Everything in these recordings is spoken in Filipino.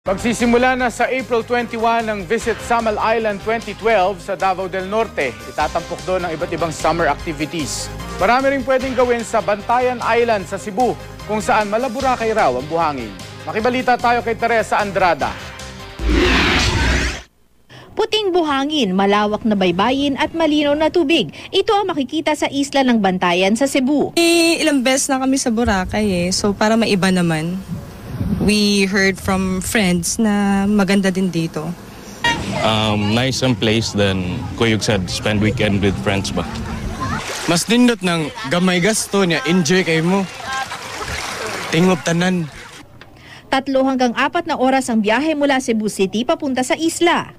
Magsisimula na sa April 21 ang Visit Samal Island 2012 sa Davao del Norte. Itatampok doon ang iba't ibang summer activities. Marami rin pwedeng gawin sa Bantayan Island sa Cebu, kung saan malaburakay raw ang buhangin. Makibalita tayo kay Teresa Andrada. Puting buhangin, malawak na baybayin at malinaw na tubig. Ito ang makikita sa isla ng Bantayan sa Cebu. Ilang beses na kami sa Boracay so para maiba naman. We heard from friends na maganda din dito. Nice and place, then Kuyog said spend weekend with friends ba? Mas nindot ng gamay gasto niya, enjoy kayo mo. Tingop tanan. 3 hanggang 4 na oras ang biyahe mula Cebu City papunta sa isla.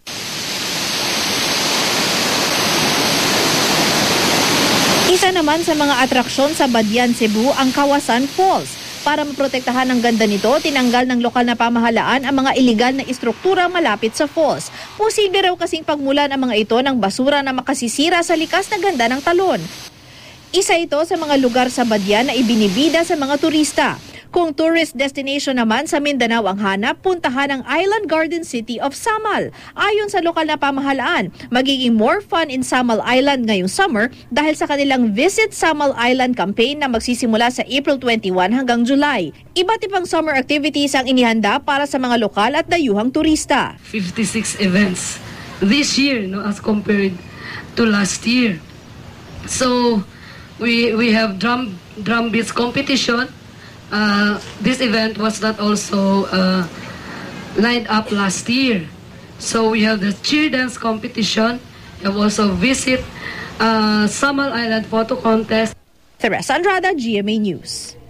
Isa naman sa mga atraksyon sa Badian, Cebu ang Kawasan Falls. Para maprotektahan ang ganda nito, tinanggal ng lokal na pamahalaan ang mga iligal na istruktura malapit sa falls. Posible raw kasing pagmulan ang mga ito ng basura na makasisira sa likas na ganda ng talon. Isa ito sa mga lugar sa Badian na ibinibida sa mga turista. Kung tourist destination naman sa Mindanao ang hanap, puntahan ang Island Garden City of Samal. Ayon sa lokal na pamahalaan, magiging more fun in Samal Island ngayong summer dahil sa kanilang Visit Samal Island campaign na magsisimula sa April 21 hanggang July. Iba't ibang summer activities ang inihanda para sa mga lokal at dayuhang turista. 56 events this year, as compared to last year. So we have drum beats competition. This event was not also lined up last year. So we have the cheer dance competition. We have also Visit Samal Island photo contest. Teresa Andrada, GMA News.